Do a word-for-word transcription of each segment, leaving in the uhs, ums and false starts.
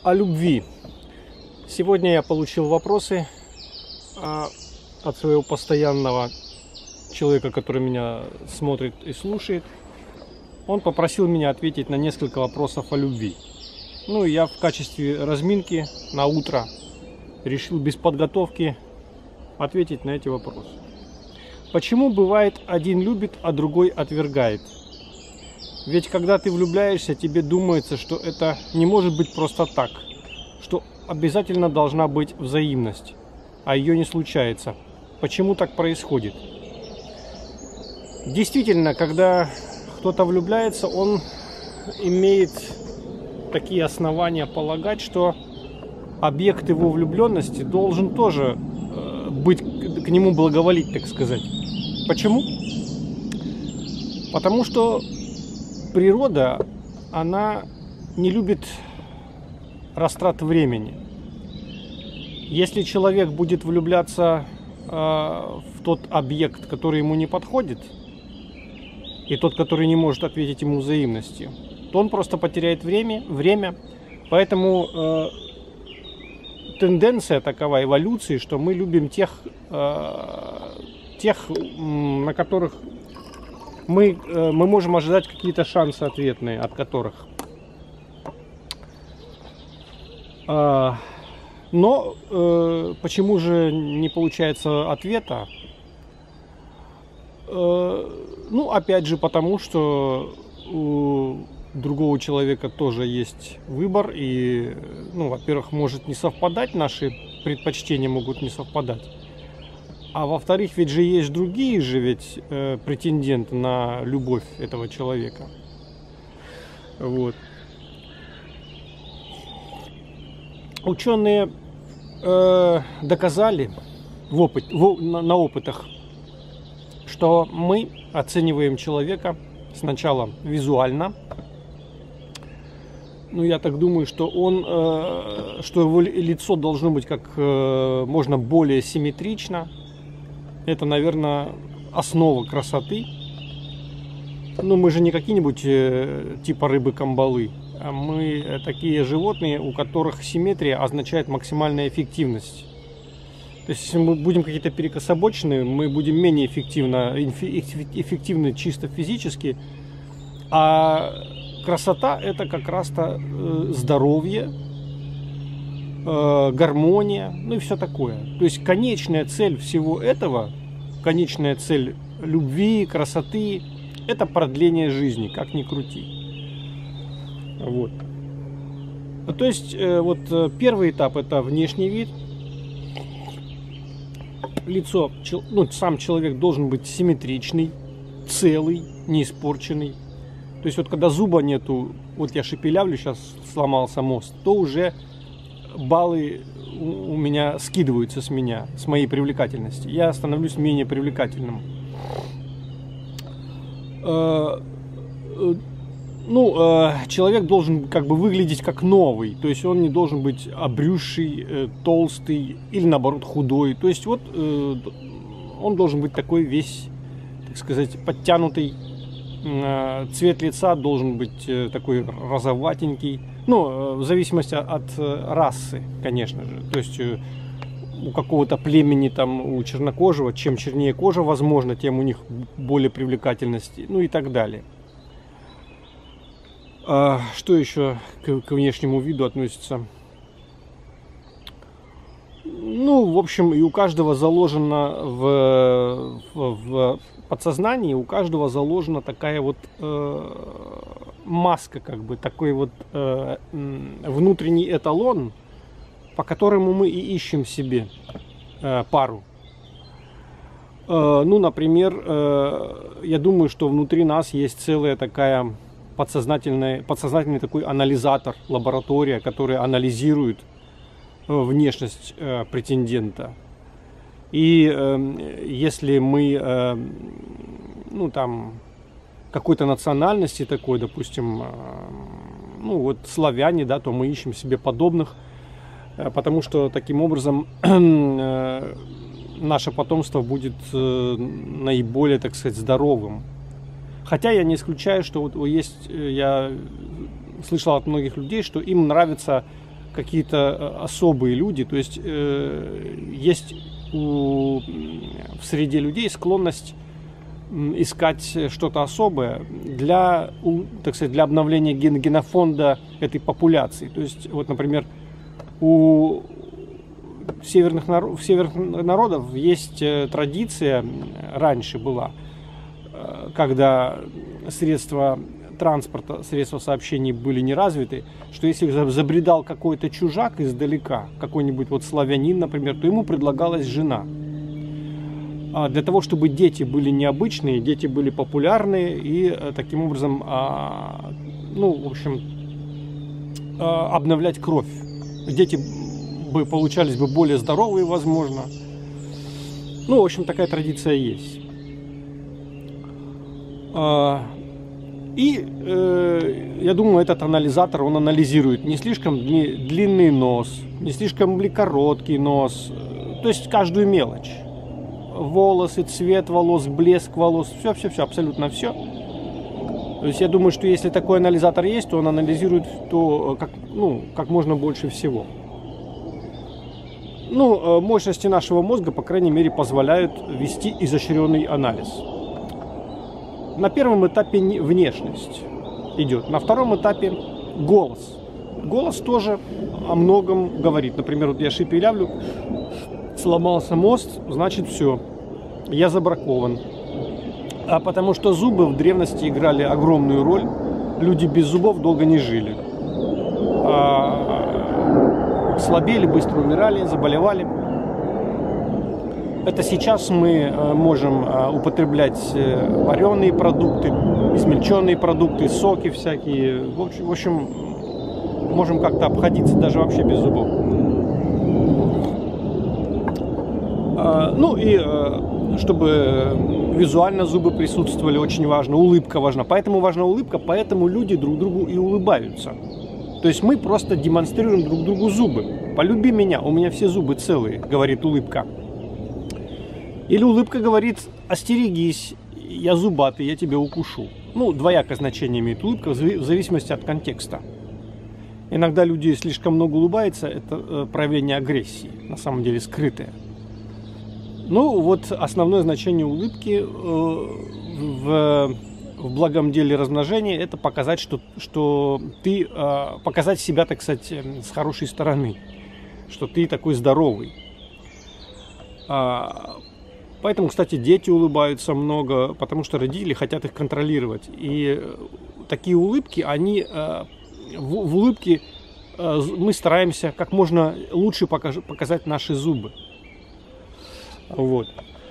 О любви. Сегодня я получил вопросы а, от своего постоянного человека, который меня смотрит и слушает. Он попросил меня ответить на несколько вопросов о любви. Ну и я в качестве разминки на утро решил без подготовки ответить на эти вопросы. Почему бывает один любит, а другой отвергает? Ведь когда ты влюбляешься, тебе думается, что это не может быть просто так, что обязательно должна быть взаимность, а ее не случается. Почему так происходит? Действительно, когда кто-то влюбляется, он имеет такие основания полагать, что объект его влюбленности должен тоже э, быть, к нему благоволить, так сказать. Почему? Потому что природа, она не любит растрат времени. Если человек будет влюбляться э, в тот объект, который ему не подходит, и тот, который не может ответить ему взаимностью, то он просто потеряет время. время. Поэтому э, тенденция такова эволюции, что мы любим тех, э, тех на которых мы, э, мы можем ожидать какие-то шансы ответные, от которых. Э, но э, почему же не получается ответа? Э, ну, опять же, потому что у другого человека тоже есть выбор, и, ну, во-первых, может не совпадать, наши предпочтения могут не совпадать, а во-вторых, ведь же есть другие же ведь э, претенденты на любовь этого человека. Вот. Ученые э, доказали в опыт, в, на, на опытах, что мы оцениваем человека сначала визуально. Ну, я так думаю, что он, э, что его лицо должно быть как э, можно более симметрично. Это, наверное, основа красоты. Но мы же не какие-нибудь э, типа рыбы-камбалы, а мы такие животные, у которых симметрия означает максимальная эффективность. То есть, если мы будем какие-то перекособочные, мы будем менее эффективно, эффективны чисто физически, а красота — это как раз-то здоровье, гармония, ну и все такое. То есть конечная цель всего этого, конечная цель любви, красоты — это продление жизни, как ни крути. Вот. То есть вот первый этап — это внешний вид. Лицо, ну, сам человек должен быть симметричный, целый, не испорченный. То есть вот когда зуба нету, вот я шепелявлю, сейчас сломался мост, то уже баллы у меня скидываются с меня, с моей привлекательности. Я становлюсь менее привлекательным. Ну, человек должен как бы выглядеть как новый. То есть он не должен быть обрюзший, толстый или наоборот худой. То есть вот он должен быть такой весь, так сказать, подтянутый. Цвет лица должен быть такой розоватенький. Ну, в зависимости от расы, конечно же. То есть у какого-то племени, там, у чернокожего, чем чернее кожа, возможно, тем у них более привлекательности, ну и так далее. А что еще к, к внешнему виду относится? Ну, в общем, и у каждого заложено в, в, в подсознании, у каждого заложена такая вот э, маска, как бы, такой вот э, внутренний эталон, по которому мы и ищем себе э, пару. Э, ну, например, э, я думаю, что внутри нас есть целая такая подсознательный, подсознательный такой анализатор, лаборатория, которая анализирует внешность э, претендента. И э, если мы, э, ну там, какой-то национальности такой, допустим, э, ну вот славяне, да, то мы ищем себе подобных, э, потому что таким образом э, наше потомство будет э, наиболее, так сказать, здоровым. Хотя я не исключаю, что вот есть, я слышал от многих людей, что им нравится какие-то особые люди. То есть э, есть у, в среде людей склонность искать что-то особое для, так сказать, для обновления ген, генофонда этой популяции. То есть, вот, например, у северных, народ, северных народов есть традиция, раньше была, когда средства транспорта, средства сообщений были не развиты, что если забредал какой-то чужак издалека, какой-нибудь вот славянин, например, то ему предлагалась жена. А для того, чтобы дети были необычные, дети были популярные и таким образом, ну, в общем, обновлять кровь. Дети бы получались бы более здоровые, возможно. Ну, в общем, такая традиция есть. И э, я думаю, этот анализатор, он анализирует не слишком дли, длинный нос, не слишком ли короткий нос, то есть каждую мелочь. Волосы, цвет волос, блеск волос, все-все-все, абсолютно все. То есть я думаю, что если такой анализатор есть, то он анализирует то, как, ну, как можно больше всего. Ну, мощности нашего мозга, по крайней мере, позволяют вести изощренный анализ. На первом этапе внешность идет, на втором этапе голос. Голос тоже о многом говорит. Например, вот я шепелявлю, сломался мост, значит все, я забракован. А потому что зубы в древности играли огромную роль. Люди без зубов долго не жили. А, слабели, быстро умирали, заболевали. Это сейчас мы можем употреблять вареные продукты, измельченные продукты, соки всякие. В общем, в общем можем как-то обходиться даже вообще без зубов. Ну и чтобы визуально зубы присутствовали, очень важно, улыбка важна. Поэтому важна улыбка, поэтому люди друг другу и улыбаются. То есть мы просто демонстрируем друг другу зубы. Полюби меня, у меня все зубы целые, говорит улыбка. Или улыбка говорит: остерегись, я зубатый, я тебя укушу. Ну, двоякое значение имеет улыбка в зависимости от контекста. Иногда люди слишком много улыбаются, это проявление агрессии, на самом деле скрытое. Ну, вот основное значение улыбки в, в благом деле размножения — это показать, что, что ты, показать себя, так сказать, с хорошей стороны, что ты такой здоровый. Поэтому, кстати, дети улыбаются много, потому что родители хотят их контролировать. И такие улыбки, они, в, в улыбке мы стараемся как можно лучше покаж, показать наши зубы. Вот.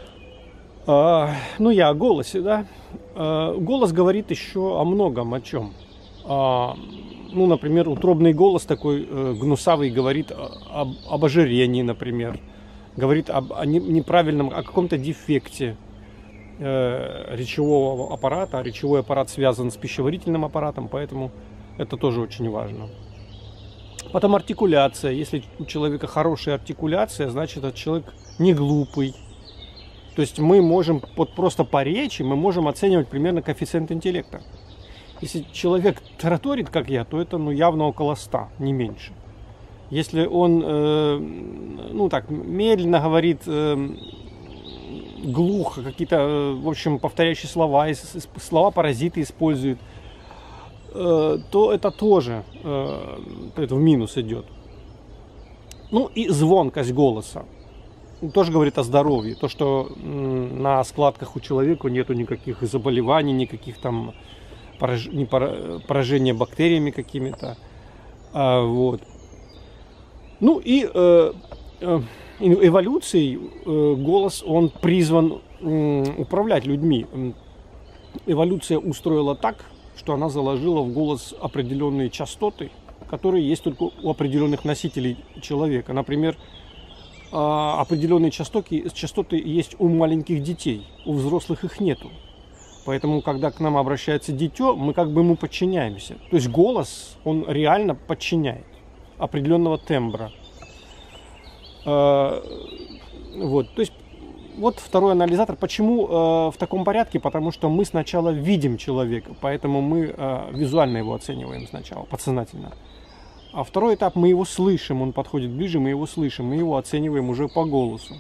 Ну, я о голосе, да. Голос говорит еще о многом, о чем. Ну, например, утробный голос такой гнусавый говорит об, об ожирении, например. Говорит об, о неправильном, о каком-то дефекте э, речевого аппарата. А речевой аппарат связан с пищеварительным аппаратом, поэтому это тоже очень важно. Потом артикуляция. Если у человека хорошая артикуляция, значит, этот человек не глупый. То есть мы можем, вот просто по речи, мы можем оценивать примерно коэффициент интеллекта. Если человек тараторит, как я, то это ну, явно около ста, не меньше. Если он, э, ну так, медленно говорит, э, глухо, какие-то, э, в общем, повторяющие слова, слова-паразиты использует, э, то это тоже э, это в минус идет. Ну и звонкость голоса тоже говорит о здоровье. То, что э, на складках у человека нету никаких заболеваний, никаких там пораж... не пора... поражения бактериями какими-то. А, вот. Ну и э, э, эволюцией э, голос, он призван э, управлять людьми. Эволюция устроила так, что она заложила в голос определенные частоты, которые есть только у определенных носителей человека. Например, э, определенные частоты, частоты есть у маленьких детей, у взрослых их нету. Поэтому, когда к нам обращается дитё, мы как бы ему подчиняемся. То есть голос, он реально подчиняет определенного тембра. Э, вот, то есть, вот второй анализатор. Почему э, в таком порядке? Потому что мы сначала видим человека, поэтому мы э, визуально его оцениваем сначала, подсознательно. А второй этап, мы его слышим, он подходит ближе, мы его слышим, мы его оцениваем уже по голосу.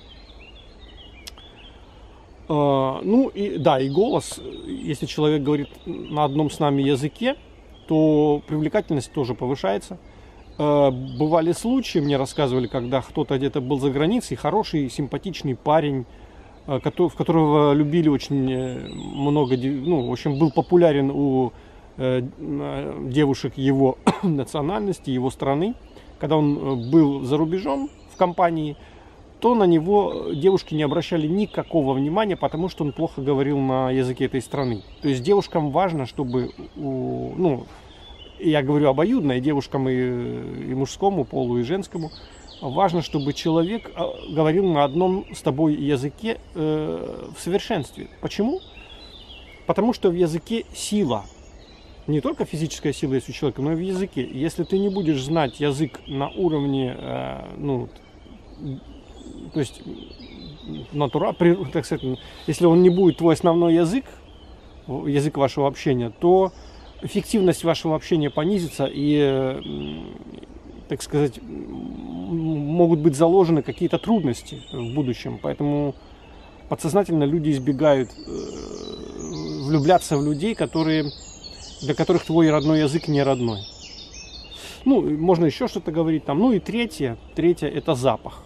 Ну и да, и голос, если человек говорит на одном с нами языке, то привлекательность тоже повышается. Бывали случаи, мне рассказывали, когда кто-то где-то был за границей, хороший, симпатичный парень, в которого любили очень много, ну, в общем, был популярен у девушек его национальности, его страны. Когда он был за рубежом в компании, то на него девушки не обращали никакого внимания, потому что он плохо говорил на языке этой страны. То есть девушкам важно, чтобы, ну, я говорю обоюдно, и девушкам, и, и мужскому полу, и женскому, важно, чтобы человек говорил на одном с тобой языке э, в совершенстве. Почему? Потому что в языке сила. Не только физическая сила есть у человека, но и в языке. Если ты не будешь знать язык на уровне, э, ну, то есть, натура, так сказать, если он не будет твой основной язык, язык вашего общения, то эффективность вашего общения понизится и, так сказать, могут быть заложены какие-то трудности в будущем. Поэтому подсознательно люди избегают влюбляться в людей, которые, для которых твой родной язык не родной. Ну, можно еще что-то говорить там. Ну и третье, третье это запах.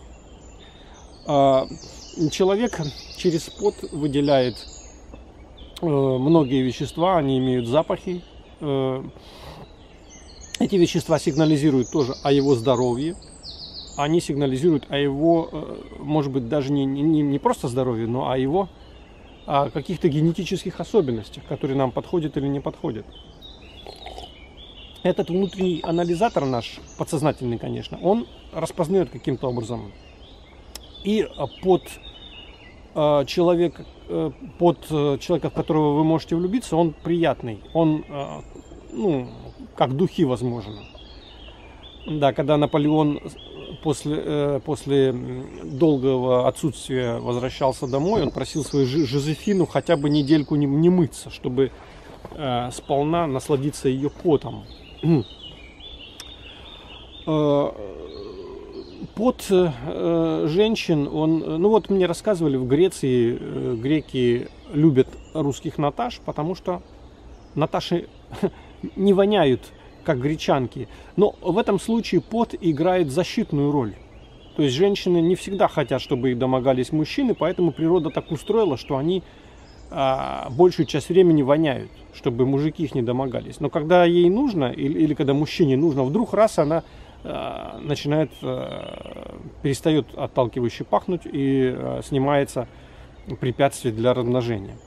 Человек через пот выделяет многие вещества, они имеют запахи. Эти вещества сигнализируют тоже о его здоровье. Они сигнализируют о его, может быть, даже не, не, не просто здоровье, но о его о каких-то генетических особенностях, которые нам подходят или не подходят. Этот внутренний анализатор наш, подсознательный, конечно, он распознает каким-то образом. И под э, человека, э, под человека, в которого вы можете влюбиться, он приятный. Он, э, ну, как духи, возможно. Да, когда Наполеон после, э, после долгого отсутствия возвращался домой, он просил свою Жозефину хотя бы недельку не, не мыться, чтобы э, сполна насладиться ее потом. Пот э, женщин, он, ну вот мне рассказывали, в Греции э, греки любят русских Наташ, потому что Наташи не воняют, как гречанки. Но в этом случае пот играет защитную роль. То есть женщины не всегда хотят, чтобы их домогались мужчины, поэтому природа так устроила, что они э, большую часть времени воняют, чтобы мужики их не домогались. Но когда ей нужно, или, или когда мужчине нужно, вдруг раз она начинает, перестает отталкивающе пахнуть и снимается препятствие для размножения.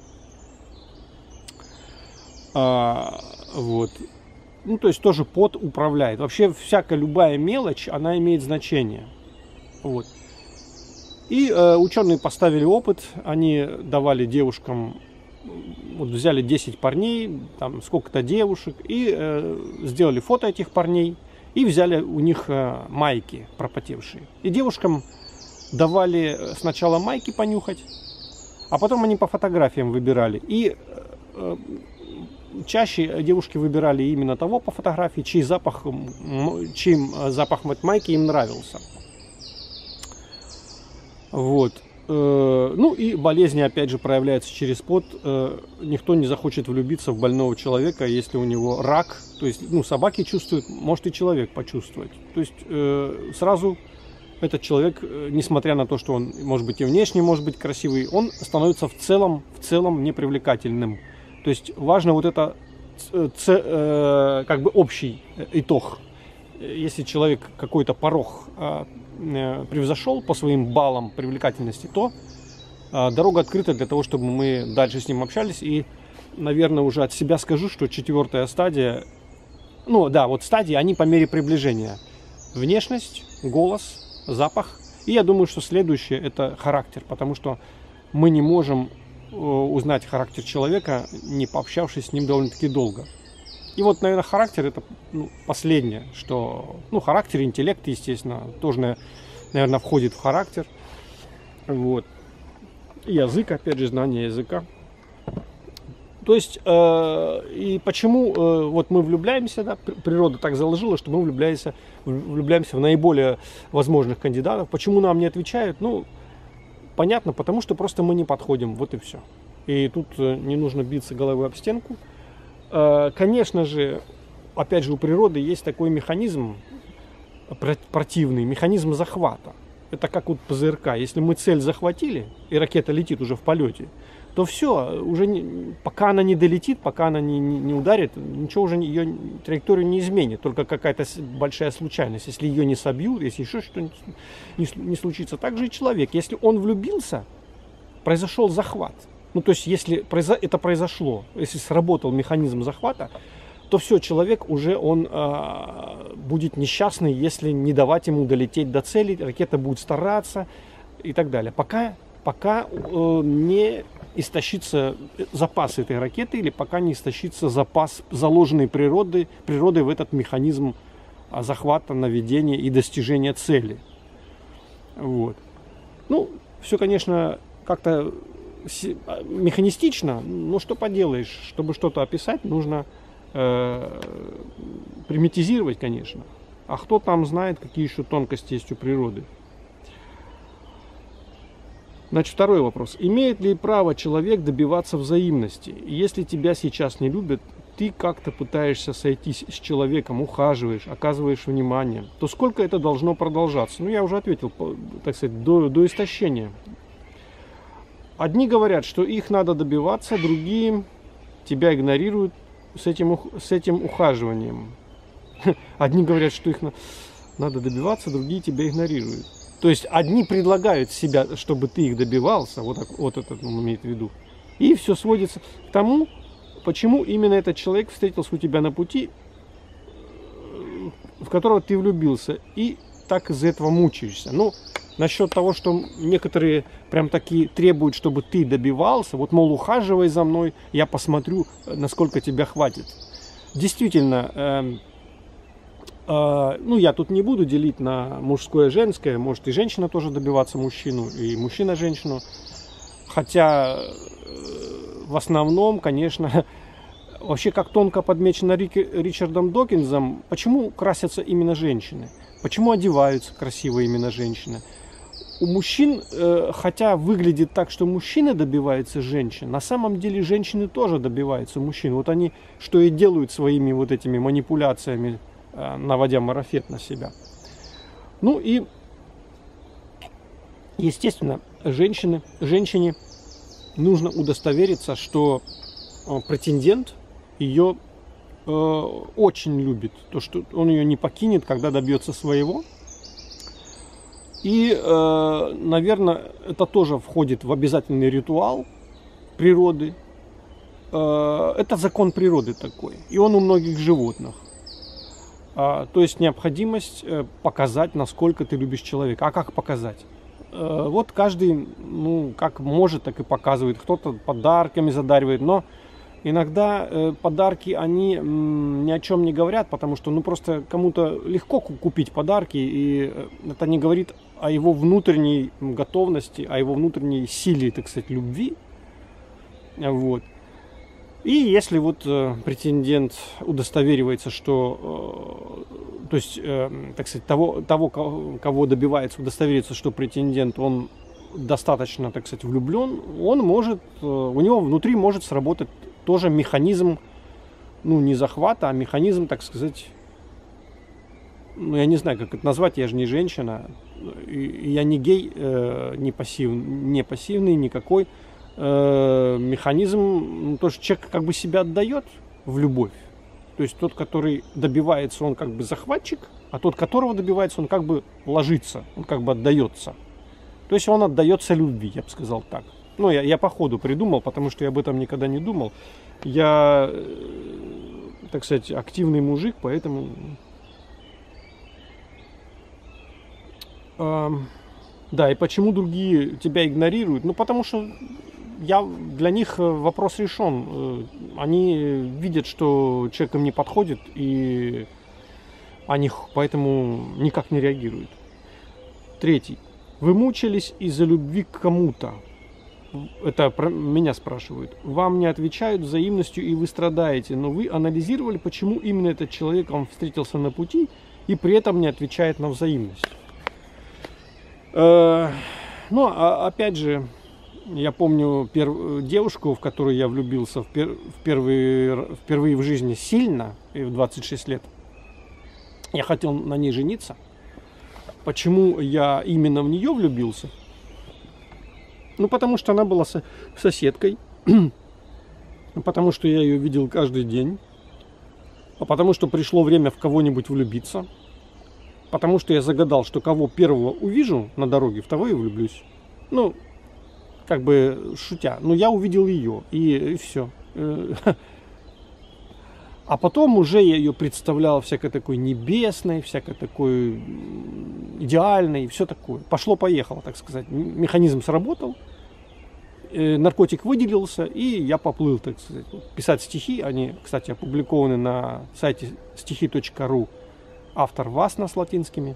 Вот. Ну, то есть тоже пот управляет. Вообще всякая любая мелочь, она имеет значение. Вот. И э, ученые поставили опыт, они давали девушкам, вот взяли десять парней, там сколько-то девушек, и э, сделали фото этих парней. И взяли у них э, майки пропотевшие. И девушкам давали сначала майки понюхать, а потом они по фотографиям выбирали. И э, чаще девушки выбирали именно того по фотографии, чей запах, чьим запах майки им нравился. Вот. Ну и болезни опять же проявляются через пот. Никто не захочет влюбиться в больного человека, если у него рак. То есть, ну, собаки чувствуют, может и человек почувствовать. То есть сразу этот человек, несмотря на то, что он может быть и внешне, может быть красивый, он становится в целом, в целом непривлекательным. То есть важно вот это как бы общий итог. Если человек какой-то порог превзошел по своим баллам привлекательности, то э, дорога открыта для того, чтобы мы дальше с ним общались. И, наверное, уже от себя скажу, что четвертая стадия, ну да, вот стадии, они по мере приближения. Внешность, голос, запах. И я думаю, что следующее это характер, потому что мы не можем э, узнать характер человека, не пообщавшись с ним довольно-таки долго. И вот, наверное, характер это, ну, последнее, что, ну, характер, интеллект, естественно, тоже, наверное, входит в характер. Вот. Язык, опять же, знание языка. То есть, э, и почему э, вот мы влюбляемся, да, природа так заложила, что мы влюбляемся, влюбляемся в наиболее возможных кандидатов. Почему нам не отвечают? Ну, понятно, потому что просто мы не подходим, вот и все. И тут э, не нужно биться головой об стенку. Э, конечно же, опять же, у природы есть такой механизм противный, механизм захвата. Это как вот ПЗРК. Если мы цель захватили, и ракета летит уже в полете, то все, уже не, пока она не долетит, пока она не, не, не ударит, ничего уже ее траекторию не изменит. Только какая-то большая случайность. Если ее не собьют, если еще что-нибудь не, не случится. Так же и человек. Если он влюбился, произошел захват. Ну, то есть, если это произошло, если сработал механизм захвата, то все, человек уже он э, будет несчастный, если не давать ему долететь до цели, ракета будет стараться и так далее. Пока, пока э, не истощится запас этой ракеты или пока не истощится запас, заложенный природой, природой в этот механизм захвата, наведения и достижения цели. Вот. Ну, все, конечно, как-то механистично, но что поделаешь, чтобы что-то описать, нужно э, примитизировать, конечно. А кто там знает, какие еще тонкости есть у природы. Значит, второй вопрос. Имеет ли право человек добиваться взаимности? Если тебя сейчас не любят, ты как-то пытаешься сойтись с человеком, ухаживаешь, оказываешь внимание, то сколько это должно продолжаться? Ну, я уже ответил, так сказать, до, до истощения. Одни говорят, что их надо добиваться, другие тебя игнорируют с этим, с этим ухаживанием. Одни говорят, что их надо добиваться, другие тебя игнорируют. То есть одни предлагают себя, чтобы ты их добивался, вот, так, вот это он имеет в виду. И все сводится к тому, почему именно этот человек встретился у тебя на пути, в которого ты влюбился, и так из-за этого мучаешься. Ну, насчет того, что некоторые прям такие требуют, чтобы ты добивался, вот, мол, ухаживай за мной, я посмотрю, насколько тебя хватит. Действительно, э, э, ну, я тут не буду делить на мужское и женское, может и женщина тоже добиваться мужчину, и мужчина женщину, хотя э, в основном, конечно, вообще как тонко подмечено Ричардом Докинзом, почему красятся именно женщины, почему одеваются красиво именно женщины. У мужчин, э, хотя выглядит так, что мужчины добиваются женщин, на самом деле женщины тоже добиваются мужчин. Вот они что и делают своими вот этими манипуляциями, э, наводя марафет на себя. Ну и, естественно, женщины, женщине нужно удостовериться, что э, претендент ее э, очень любит, то, что он ее не покинет, когда добьется своего. И, э, наверное, это тоже входит в обязательный ритуал природы. Э, это закон природы такой. И он у многих животных. Э, то есть необходимость э, показать, насколько ты любишь человека. А как показать? Э, вот каждый, ну, как может, так и показывает. Кто-то подарками задаривает. Но иногда э, подарки, они м, ни о чем не говорят, потому что, ну, просто кому-то легко купить подарки, и это не говорит о его внутренней готовности, о его внутренней силе, так сказать, любви. Вот. И если вот э, претендент удостоверивается, что, э, то есть, э, так сказать, того, того, кого добивается, удостоверится, что претендент, он достаточно, так сказать, влюблен, он может, э, у него внутри может сработать тоже механизм, ну, не захвата, а механизм, так сказать, ну, я не знаю, как это назвать, я же не женщина, и я не гей, э, не, пассив, не пассивный никакой, э, механизм, ну, то, что человек как бы себя отдает в любовь. То есть тот, который добивается, он как бы захватчик, а тот, которого добивается, он как бы ложится, он как бы отдается. То есть он отдается любви, я бы сказал так. Ну, я, я по ходу придумал, потому что я об этом никогда не думал. Я, э, так сказать, активный мужик, поэтому... Да, и почему другие тебя игнорируют? Ну, потому что я, для них вопрос решен. Они видят, что человек им не подходит, и они поэтому никак не реагируют. Третий. Вы мучились из-за любви к кому-то. это про меня спрашивают, вам не отвечают взаимностью и вы страдаете, но вы анализировали, почему именно этот человек вам встретился на пути и при этом не отвечает на взаимность. Э, ну, а, опять же, я помню перв... девушку, в которую я влюбился в пер... в первые... впервые в жизни сильно, и в двадцать шесть лет. Я хотел на ней жениться. Почему я именно в нее влюбился? Ну, потому что она была со... соседкой, потому что я ее видел каждый день, а потому что пришло время в кого-нибудь влюбиться, потому что я загадал, что кого первого увижу на дороге, в того и влюблюсь. Ну, как бы шутя, но я увидел ее, и, и все. А потом уже я ее представлял всякой такой небесной, всякой такой идеальной, все такое. Пошло-поехало, так сказать. Механизм сработал, наркотик выделился, и я поплыл, так сказать, писать стихи. Они, кстати, опубликованы на сайте стихи точка ру. Автор Васна с латинскими.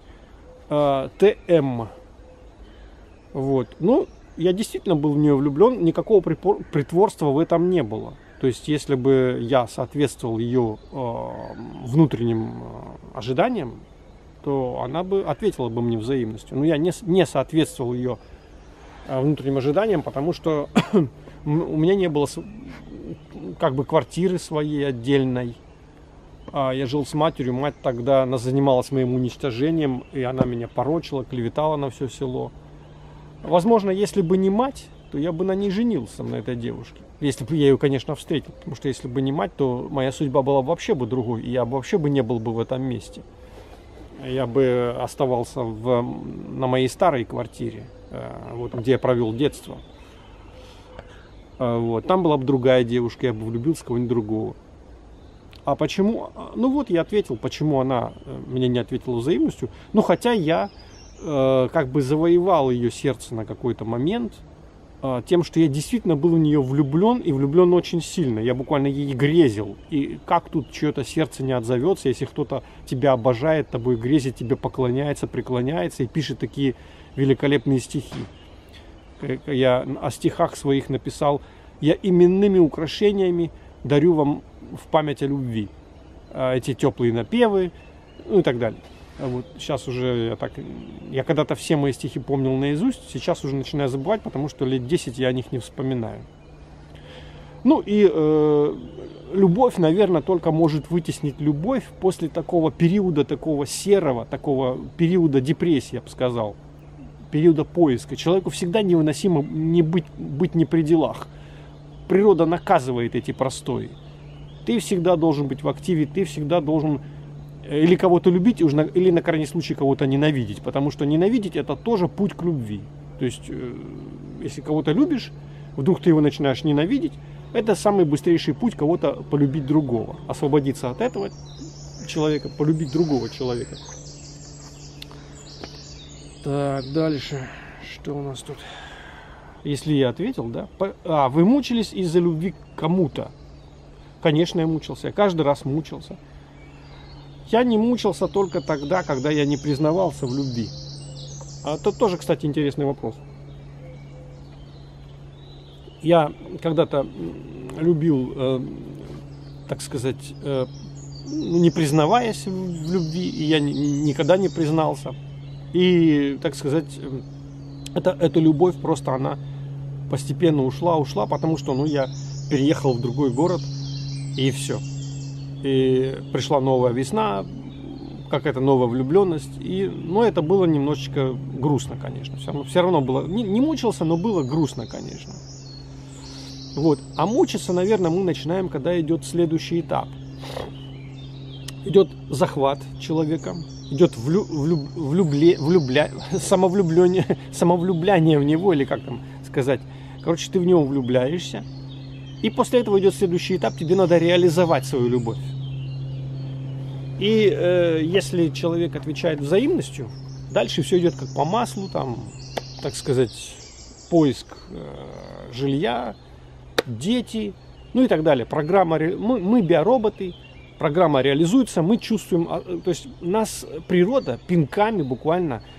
ТМ. Вот. Ну, я действительно был в нее влюблен, никакого притворства в этом не было. То есть, если бы я соответствовал ее э, внутренним э, ожиданиям, то она бы ответила бы мне взаимностью. Но я не, не соответствовал ее э, внутренним ожиданиям, потому что у меня не было как бы квартиры своей отдельной. Я жил с матерью, мать тогда она занималась моим уничтожением, и она меня порочила, клеветала на все село. Возможно, если бы не мать, то я бы на ней женился, на этой девушке. Если бы я ее, конечно, встретил. Потому что если бы не мать, то моя судьба была вообще бы другой. И я вообще бы не был бы в этом месте. Я бы оставался в, на моей старой квартире, вот, где я провел детство. Вот. Там была бы другая девушка, я бы влюбился в кого-нибудь другого. А почему? Ну вот я ответил, почему она мне не ответила взаимностью. Ну хотя я э, как бы завоевал ее сердце на какой-то момент, тем, что я действительно был в нее влюблен, и влюблен очень сильно. Я буквально ей грезил. И как тут чье-то сердце не отзовется, если кто-то тебя обожает, тобой грезит, тебе поклоняется, преклоняется и пишет такие великолепные стихи. Я о стихах своих написал: «Я именными украшениями дарю вам в память о любви». Эти теплые напевы, ну и так далее. Вот сейчас уже я так, я когда-то все мои стихи помнил наизусть, сейчас уже начинаю забывать, потому что лет десять я о них не вспоминаю. Ну и э, любовь, наверное, только может вытеснить любовь после такого периода, такого серого, такого периода депрессии, я бы сказал, периода поиска. Человеку всегда невыносимо не быть, быть не при делах. Природа наказывает эти простои. Ты всегда должен быть в активе, ты всегда должен или кого-то любить, или на крайний случай кого-то ненавидеть. Потому что ненавидеть — это тоже путь к любви. То есть, если кого-то любишь, вдруг ты его начинаешь ненавидеть, это самый быстрейший путь кого-то полюбить другого. Освободиться от этого человека, полюбить другого человека. Так, дальше. Что у нас тут? Если я ответил, да? А, вы мучились из-за любви к кому-то? Конечно, я мучился. Я каждый раз мучился. Я не мучился только тогда, когда я не признавался в любви. А это тоже, кстати, интересный вопрос. Я когда-то любил, э, так сказать, э, не признаваясь в любви, и я ни, никогда не признался. И, так сказать, это, эта любовь просто она постепенно ушла, ушла, потому что, ну, я переехал в другой город, и все. И пришла новая весна, какая-то новая влюбленность. И, ну, это было немножечко грустно, конечно. Все равно, все равно было, не, не мучился, но было грустно, конечно. Вот. А мучиться, наверное, мы начинаем, когда идет следующий этап. Идет захват человека, идет влю, влю, влюбле, влюбля, самовлюбление, самовлюбляние в него, или как там сказать. Короче, ты в него влюбляешься. И после этого идет следующий этап, тебе надо реализовать свою любовь. И э, если человек отвечает взаимностью, дальше все идет как по маслу, там, так сказать, поиск э, жилья, дети, ну и так далее. Программа, мы, мы биороботы, программа реализуется, мы чувствуем, то есть нас природа пинками буквально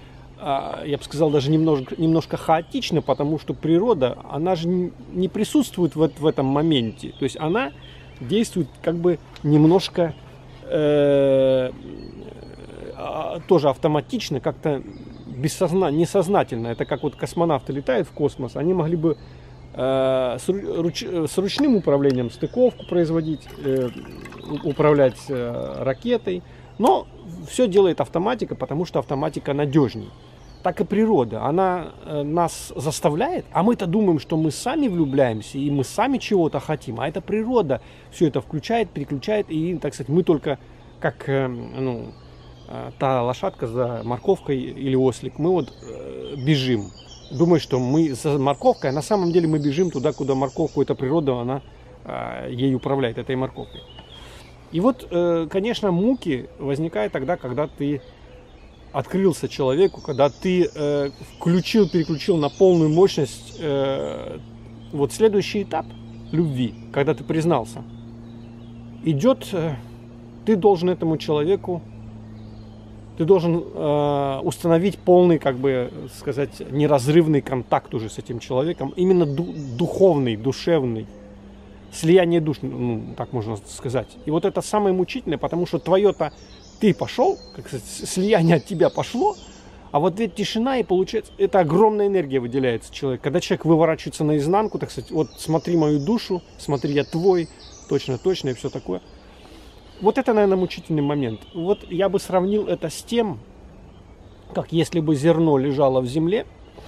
я бы сказал, даже немножко, немножко хаотично, потому что природа, она же не присутствует в, в этом моменте. То есть она действует как бы немножко э, тоже автоматично, как-то бессозна... несознательно. Это как вот космонавты летают в космос, они могли бы э, с, руч... с ручным управлением стыковку производить, э, управлять э, ракетой, но все делает автоматика, потому что автоматика надежней. Так и природа, она э, нас заставляет, а мы-то думаем, что мы сами влюбляемся, и мы сами чего-то хотим, а это природа все это включает, переключает, и, так сказать, мы только как э, ну, э, та лошадка за морковкой или ослик, мы вот э, бежим, думая, что мы за морковкой, а на самом деле мы бежим туда, куда морковку, эта природа, она э, ей управляет, этой морковкой. И вот, э, конечно, муки возникают тогда, когда ты открылся человеку, когда ты э, включил, переключил на полную мощность э, вот следующий этап любви, когда ты признался, идет, э, ты должен этому человеку, ты должен э, установить полный, как бы сказать, неразрывный контакт уже с этим человеком, именно ду- духовный, душевный, слияние душ, ну, так можно сказать. И вот это самое мучительное, потому что твое-то ты пошел, как сказать, слияние от тебя пошло, а вот ведь тишина, и получается, это огромная энергия выделяется человек. Когда человек выворачивается наизнанку, так сказать, вот смотри мою душу, смотри, я твой, точно-точно и все такое. Вот это, наверное, мучительный момент. Вот я бы сравнил это с тем, как если бы зерно лежало в земле,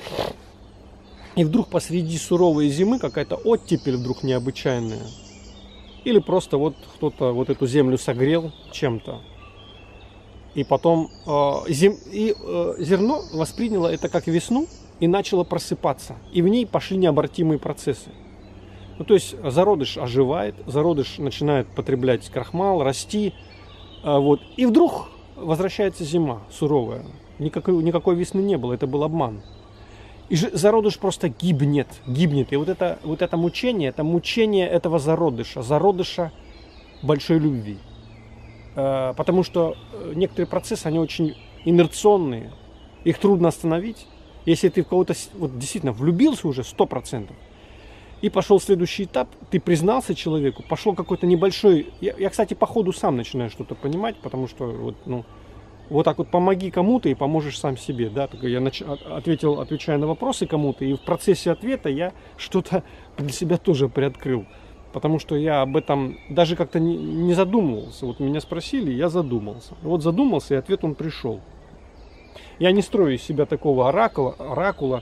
и вдруг посреди суровой зимы какая-то оттепель вдруг необычайная. Или просто вот кто-то вот эту землю согрел чем-то. И потом э, зем, и, э, зерно восприняло это как весну и начало просыпаться. И в ней пошли необратимые процессы. Ну, то есть зародыш оживает, зародыш начинает потреблять крахмал, расти. Э, вот, и вдруг возвращается зима суровая. Никакой, никакой весны не было, это был обман. И же зародыш просто гибнет, гибнет. И вот это, вот это мучение, это мучение этого зародыша, зародыша большой любви. Потому что некоторые процессы, они очень инерционные, их трудно остановить. Если ты в кого-то вот, действительно влюбился уже сто процентов, и пошел следующий этап, ты признался человеку, пошел какой-то небольшой... Я, я, кстати, по ходу сам начинаю что-то понимать, потому что вот, ну, вот так вот помоги кому-то и поможешь сам себе. Да? Я нач... ответил, отвечая на вопросы кому-то, и в процессе ответа я что-то для себя тоже приоткрыл. Потому что я об этом даже как-то не, не задумывался. Вот меня спросили, я задумался. Вот задумался, и ответ он пришел. Я не строю из себя такого оракула. оракула.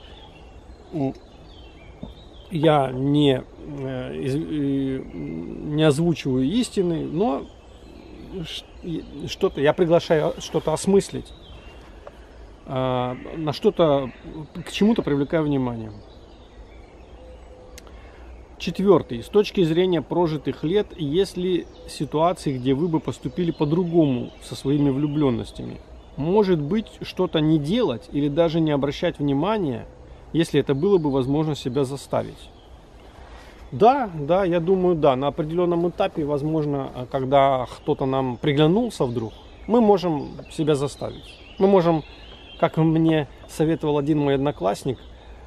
Я не, не озвучиваю истины, но что-то, я приглашаю что-то осмыслить. На что-то, к чему-то привлекаю внимание. Четвертый. С точки зрения прожитых лет, есть ли ситуации, где вы бы поступили по-другому со своими влюбленностями? Может быть, что-то не делать или даже не обращать внимания, если это было бы возможно себя заставить? Да, да, я думаю, да. На определенном этапе, возможно, когда кто-то нам приглянулся вдруг, мы можем себя заставить. Мы можем, как мне советовал один мой одноклассник,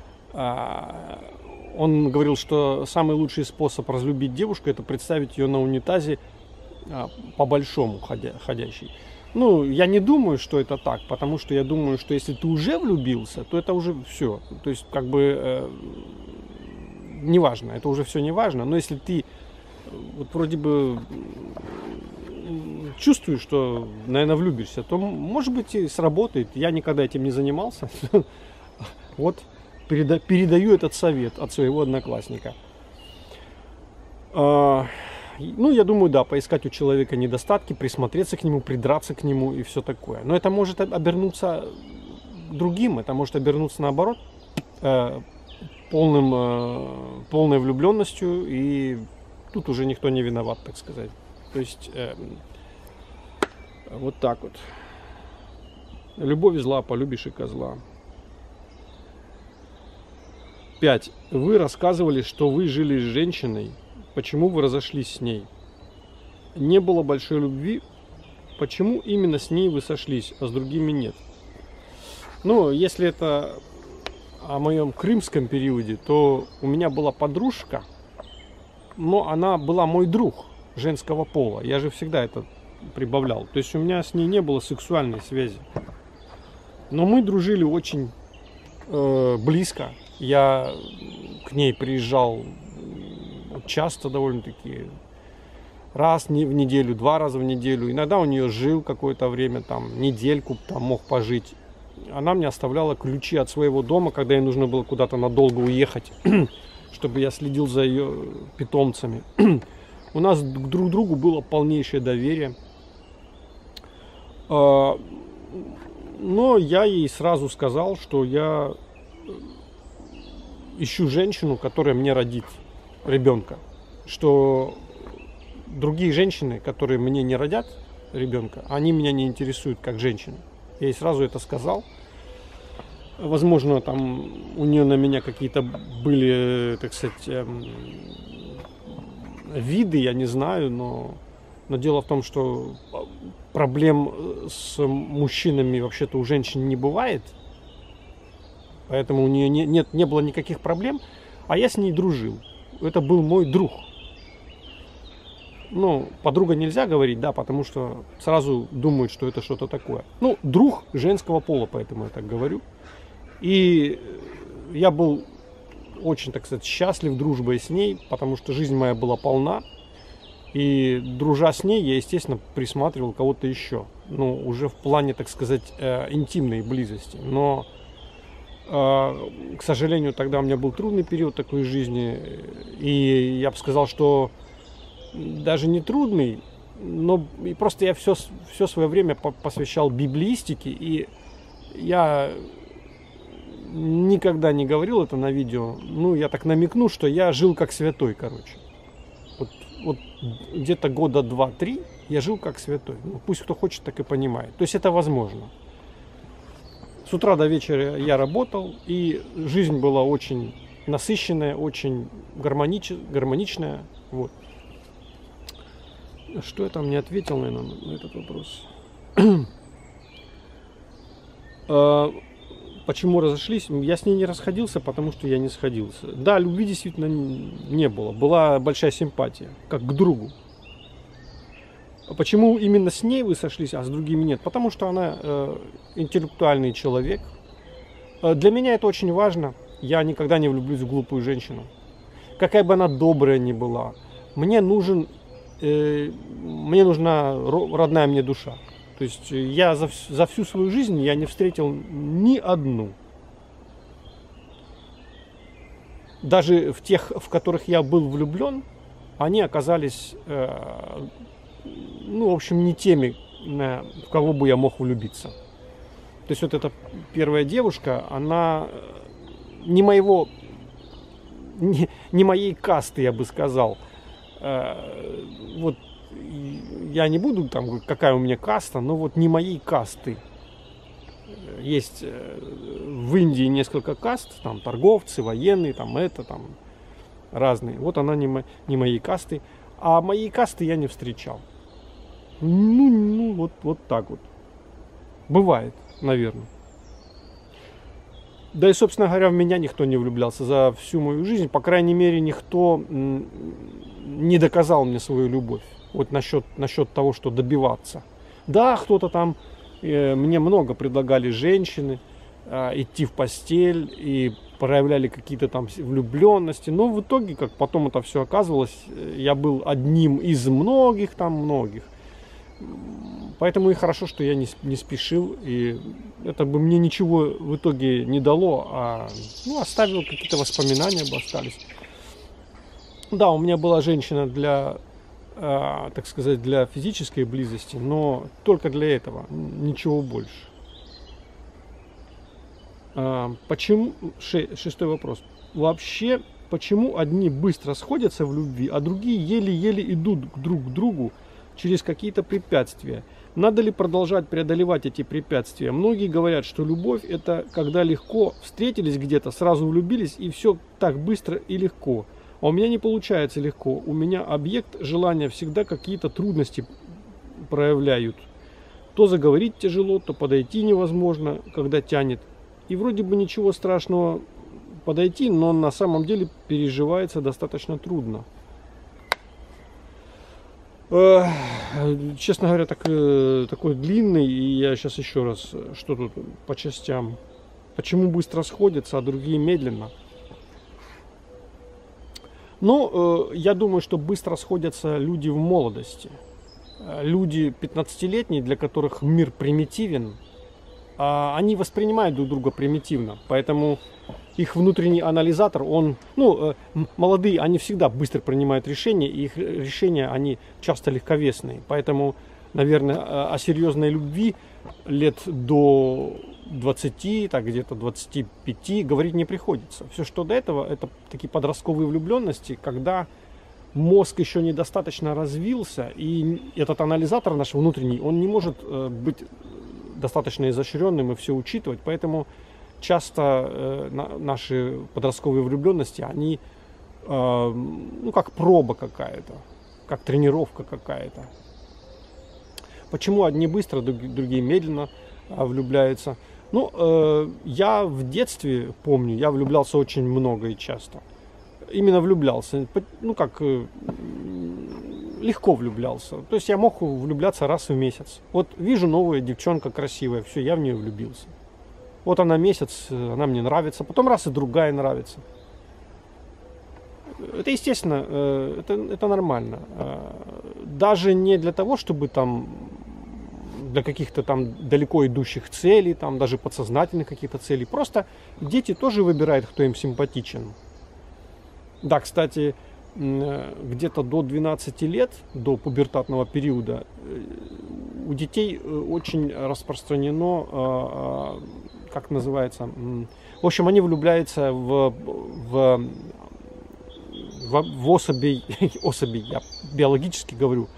он говорил, что самый лучший способ разлюбить девушку — это представить ее на унитазе а, по-большому ходя, ходящей. Ну, я не думаю, что это так, потому что я думаю, что если ты уже влюбился, то это уже все. То есть, как бы, э, неважно, это уже все неважно. Но если ты вот вроде бы чувствуешь, что, наверное, влюбишься, то, может быть, и сработает. Я никогда этим не занимался. Вот. Переда- передаю этот совет от своего одноклассника. А, ну, я думаю, да, поискать у человека недостатки, присмотреться к нему, придраться к нему и все такое. Но это может обернуться другим, это может обернуться наоборот, э, полным, э, полной влюбленностью, и тут уже никто не виноват, так сказать. То есть, э, вот так вот. Любовь зла, полюбишь и козла. Пять. Вы рассказывали, что вы жили с женщиной. Почему вы разошлись с ней? Не было большой любви. Почему именно с ней вы сошлись, а с другими нет? Ну, если это о моем крымском периоде, то у меня была подружка, но она была мой друг женского пола. Я же всегда это прибавлял. То есть у меня с ней не было сексуальной связи. Но мы дружили очень э, близко. Я к ней приезжал часто довольно-таки. Раз в неделю, два раза в неделю. Иногда у нее жил какое-то время, там, недельку там мог пожить. Она мне оставляла ключи от своего дома, когда ей нужно было куда-то надолго уехать, чтобы я следил за ее питомцами. У нас друг к другу было полнейшее доверие. Но я ей сразу сказал, что я ищу женщину, которая мне родит ребенка. Что другие женщины, которые мне не родят ребенка, они меня не интересуют как женщины. Я ей сразу это сказал. Возможно, там у нее на меня какие-то были, так сказать, эм, виды, я не знаю, но, но дело в том, что проблем с мужчинами вообще-то у женщин не бывает. Поэтому у нее не, нет, не было никаких проблем, а я с ней дружил. Это был мой друг. Ну, подруга нельзя говорить, да, потому что сразу думают, что это что-то такое. Ну, друг женского пола, поэтому я так говорю. И я был очень, так сказать, счастлив дружбой с ней, потому что жизнь моя была полна. И дружа с ней, я, естественно, присматривал кого-то еще. Ну, уже в плане, так сказать, э, интимной близости. Но, э, к сожалению, тогда у меня был трудный период такой жизни. И я бы сказал, что даже не трудный, но и просто я все, все свое время посвящал библеистике, и я никогда не говорил это на видео, ну, я так намекну, что я жил как святой, короче. Вот, вот где-то года два-три я жил как святой. Ну, пусть кто хочет, так и понимает. То есть это возможно. С утра до вечера я работал, и жизнь была очень насыщенная, очень гармонич... гармоничная. Вот. Что я там не ответил, наверное, на этот вопрос? Почему разошлись? Я с ней не расходился, потому что я не сходился. Да, любви действительно не было. Была большая симпатия, как к другу. Почему именно с ней вы сошлись, а с другими нет? Потому что она э, интеллектуальный человек. Для меня это очень важно. Я никогда не влюблюсь в глупую женщину. Какая бы она добрая ни была. Мне нужен... Мне нужна родная мне душа. То есть я за, за всю свою жизнь я не встретил ни одну. Даже в тех, в которых я был влюблен, они оказались, э, ну, в общем, не теми, в кого бы я мог влюбиться. То есть вот эта первая девушка, она не моего, не, не моей касты, я бы сказал. Вот я не буду там говорить, какая у меня каста, но вот не моей касты. Есть в Индии несколько каст, там торговцы, военные, там это, там разные. Вот она не, мо, не моей касты, а моей касты я не встречал. Ну, ну вот, вот так вот. Бывает, наверное. Да и, собственно говоря, в меня никто не влюблялся за всю мою жизнь. По крайней мере, никто не доказал мне свою любовь. Вот насчет, насчет того, что добиваться. Да, кто-то там, э, мне много предлагали женщины э, идти в постель и проявляли какие-то там влюбленности. Но в итоге, как потом это все оказывалось, я был одним из многих там многих. Поэтому и хорошо, что я не, не спешил, и это бы мне ничего в итоге не дало, а ну, оставил какие-то воспоминания бы остались. Да, у меня была женщина для, э, так сказать, для физической близости, но только для этого, ничего больше. А, почему, шестой вопрос. Вообще, почему одни быстро сходятся в любви, а другие еле-еле идут друг к другу через какие-то препятствия? Надо ли продолжать преодолевать эти препятствия? Многие говорят, что любовь – это когда легко встретились где-то, сразу влюбились, и все так быстро и легко. А у меня не получается легко. У меня объект желания всегда какие-то трудности проявляют. То заговорить тяжело, то подойти невозможно, когда тянет. И вроде бы ничего страшного подойти, но на самом деле переживается достаточно трудно. Честно говоря, так, такой длинный, и я сейчас еще раз, что тут по частям. Почему быстро сходятся, а другие медленно? Ну, я думаю, что быстро сходятся люди в молодости. Люди пятнадцатилетние, для которых мир примитивен, они воспринимают друг друга примитивно, поэтому их внутренний анализатор, он, ну, молодые, они всегда быстро принимают решения, и их решения, они часто легковесные, поэтому, наверное, о серьезной любви лет до двадцати, так где-то двадцати пяти говорить не приходится. Все, что до этого, это такие подростковые влюбленности, когда мозг еще недостаточно развился, и этот анализатор наш внутренний, он не может быть достаточно изощренным и все учитывать, поэтому часто э, на, наши подростковые влюбленности, они э, ну, как проба какая-то, как тренировка какая-то. Почему одни быстро, другие медленно э, влюбляются? Ну, э, я в детстве помню, я влюблялся очень много и часто. Именно влюблялся, ну как, э, легко влюблялся. То есть я мог влюбляться раз в месяц. Вот вижу новая девчонка красивая, все, я в нее влюбился. Вот она месяц, она мне нравится, потом раз и другая нравится. Это естественно, это, это нормально. Даже не для того, чтобы там для каких-то там далеко идущих целей, там даже подсознательных каких-то целей. Просто дети тоже выбирают, кто им симпатичен. Да, кстати, где-то до двенадцати лет, до пубертатного периода, у детей очень распространено, как называется, в общем, они влюбляются в, в, в, в особей, особей, я биологически говорю,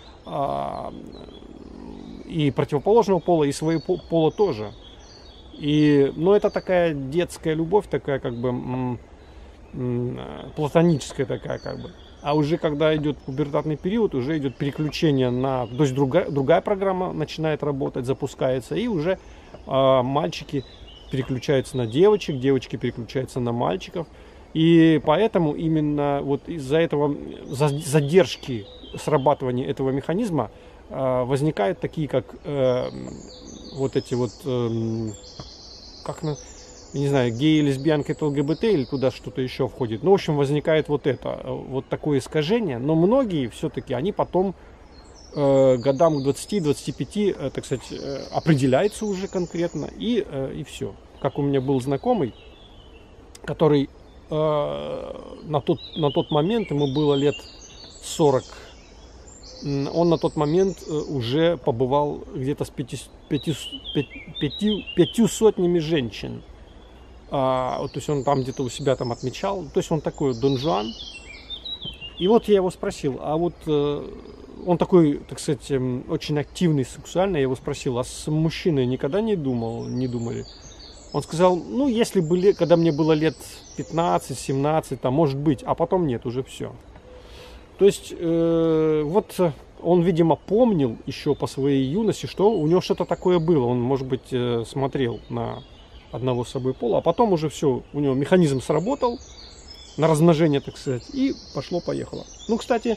и противоположного пола, и своего пола тоже. И, ну, это такая детская любовь, такая как бы платоническая такая как бы. А уже когда идет пубертатный период, уже идет переключение на... То есть другая, другая программа начинает работать, запускается, и уже э, мальчики переключаются на девочек, девочки переключаются на мальчиков. И поэтому именно вот из-за этого задержки срабатывания этого механизма э, возникают такие, как э, вот эти вот... Э, как на... не знаю, геи, лесбиянка, это ЛГБТ или туда что-то еще входит. Ну, в общем, возникает вот это, вот такое искажение. Но многие все-таки, они потом э, годам к двадцати-двадцати пяти, э, так сказать, э, определяются уже конкретно, и, э, и все. Как у меня был знакомый, который э, на, тот, на тот момент, ему было лет сорок, он на тот момент уже побывал где-то с пяти, пяти, пяти, пятью сотнями женщин. А, то есть он там где-то у себя там отмечал, то есть он такой Дон Жуан. И вот я его спросил, а вот э, он такой, так сказать, э, очень активный сексуально, я его спросил, а с мужчиной никогда не думал, не думали? Он сказал, ну, если бы, когда мне было лет пятнадцать-семнадцать, там, может быть, а потом нет, уже все. То есть, э, вот он, видимо, помнил еще по своей юности, что у него что-то такое было, он, может быть, э, смотрел на одного с собой пола, а потом уже все, у него механизм сработал на размножение, так сказать, и пошло-поехало. Ну, кстати,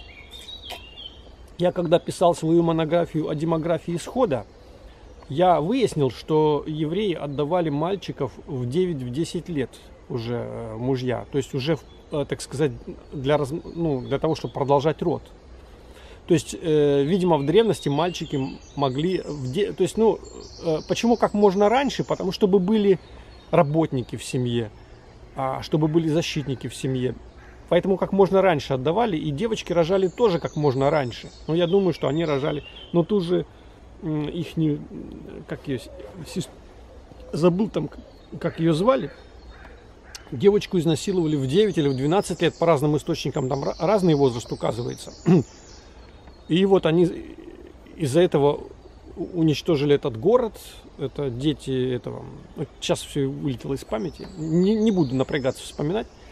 я когда писал свою монографию о демографии исхода, я выяснил, что евреи отдавали мальчиков в девять-десять лет уже мужья, то есть уже, так сказать, для, раз, ну, для того, чтобы продолжать род. То есть, э, видимо, в древности мальчики могли... В де... То есть, ну, э, почему как можно раньше? Потому что чтобы были работники в семье, а, чтобы были защитники в семье. Поэтому как можно раньше отдавали, и девочки рожали тоже как можно раньше. Но я думаю, что они рожали... Но тут же э, их не... Как ее... Сест... Забыл там, как ее звали. Девочку изнасиловали в девять или в двенадцать лет, по разным источникам, там разный возраст указывается. И вот они из-за этого уничтожили этот город, это дети этого, сейчас все вылетело из памяти, не, не буду напрягаться вспоминать.